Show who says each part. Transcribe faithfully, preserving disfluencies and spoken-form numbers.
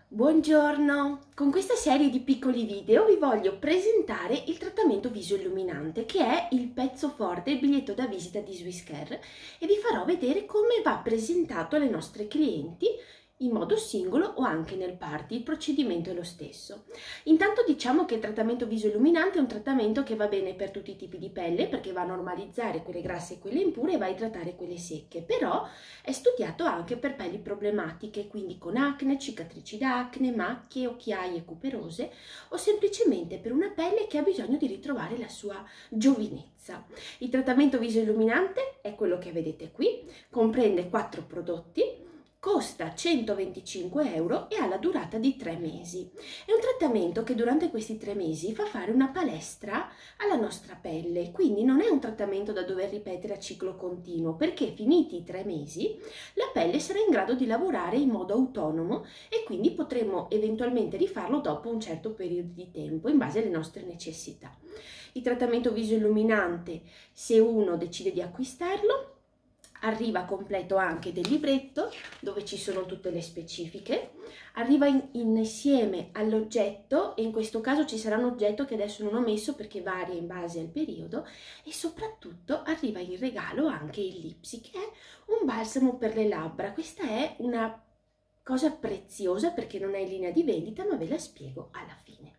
Speaker 1: Buongiorno! Con questa serie di piccoli video vi voglio presentare il trattamento viso illuminante, che è il pezzo forte, il biglietto da visita di Swisscare, e vi farò vedere come va presentato alle nostre clienti in modo singolo o anche nel party. Il procedimento è lo stesso. Intanto diciamo che il trattamento viso illuminante è un trattamento che va bene per tutti i tipi di pelle, perché va a normalizzare quelle grasse e quelle impure e va a idratare quelle secche, però è studiato anche per pelli problematiche, quindi con acne, cicatrici d'acne, macchie, occhiaie cuperose o semplicemente per una pelle che ha bisogno di ritrovare la sua giovinezza. Il trattamento viso illuminante è quello che vedete qui, comprende quattro prodotti, costa centoventicinque euro e ha la durata di tre mesi. È un trattamento che durante questi tre mesi fa fare una palestra alla nostra pelle, quindi non è un trattamento da dover ripetere a ciclo continuo, perché finiti i tre mesi la pelle sarà in grado di lavorare in modo autonomo e quindi potremo eventualmente rifarlo dopo un certo periodo di tempo in base alle nostre necessità. Il trattamento viso illuminante, se uno decide di acquistarlo, arriva completo anche del libretto dove ci sono tutte le specifiche, arriva in, insieme all'oggetto, e in questo caso ci sarà un oggetto che adesso non ho messo perché varia in base al periodo, e soprattutto arriva in regalo anche il Lipsy, che è un balsamo per le labbra. Questa è una cosa preziosa perché non è in linea di vendita, ma ve la spiego alla fine.